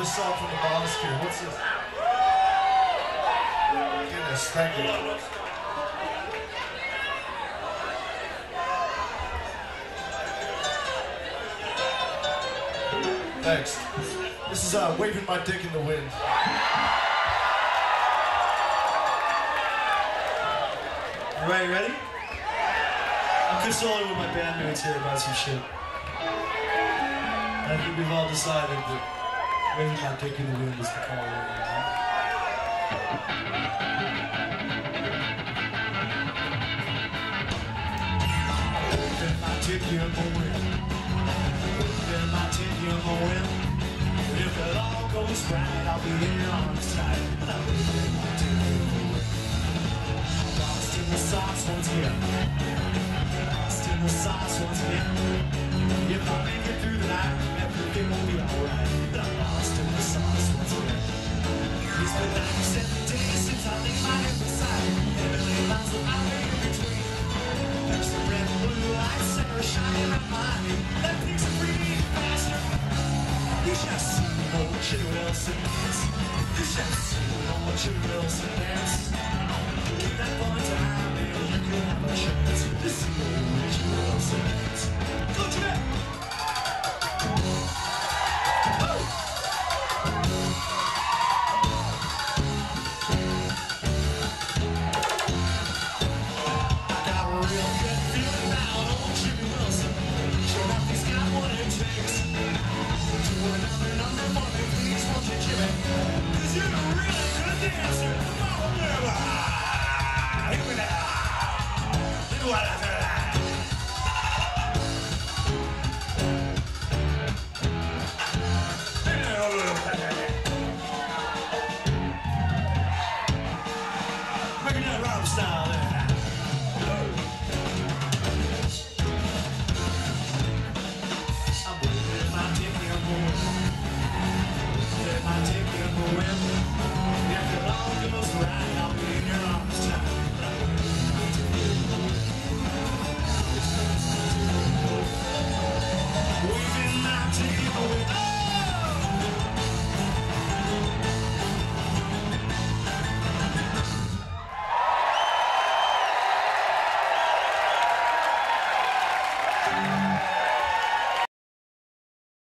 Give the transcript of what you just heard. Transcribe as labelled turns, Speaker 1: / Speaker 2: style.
Speaker 1: this song from the Monastery. What's this? Goodness, thank you. Thanks. This is Waving My Dick in the Wind.
Speaker 2: Everybody ready? I'm consoling with my bandmates here about some shit. I think we've all decided that Waving My Dick in the Wind is the call right now. Waving my dick in the wind. Waving my dick in the wind. If it all goes right, I'll be here on the side. I'm waving my dick in the wind. Lost in the sauce once again. Lost in the sauce once again. If I make it through the night, everything will be alright. But I'm lost in the sauce once again. It's been 97 days since I laid my head beside it. And a million miles of highway in between. There's the red and blue lights that are shining on my head. That thing's a pretty bastard. You should have seen old Jimmy Wilson dance. You should have seen old Jimmy Wilson dance. Keep that fun time, and you could have a chance to see old Jimmy Wilson dance. Go Jimmy! What